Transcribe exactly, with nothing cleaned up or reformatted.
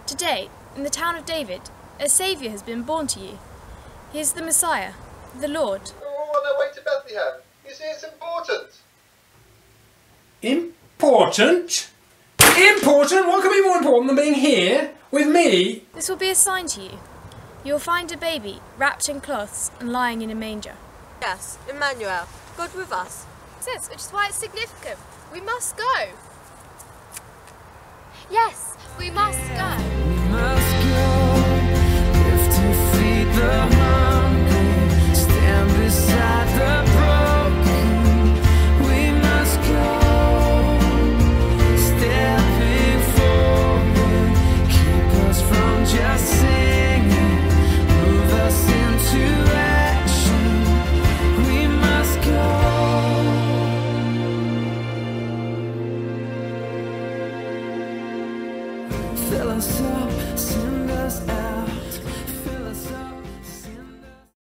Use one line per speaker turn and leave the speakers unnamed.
Today, in the town of David, a Saviour has been born to you. He is the Messiah, the Lord.
We're all on our way to Bethlehem. You see, it's important.
Important? Important? What could be more important than being here with me?
This will be a sign to you. You will find a baby wrapped in cloths and lying in a manger.
Yes, Emmanuel, God with us.
Yes, which is why it's significant. We must go.
Yes, we must go.
We must go, live to feed the hungry, stand beside the broken. We must go, stepping forward, keep us from just singing, move us into action. We must go. Fill us up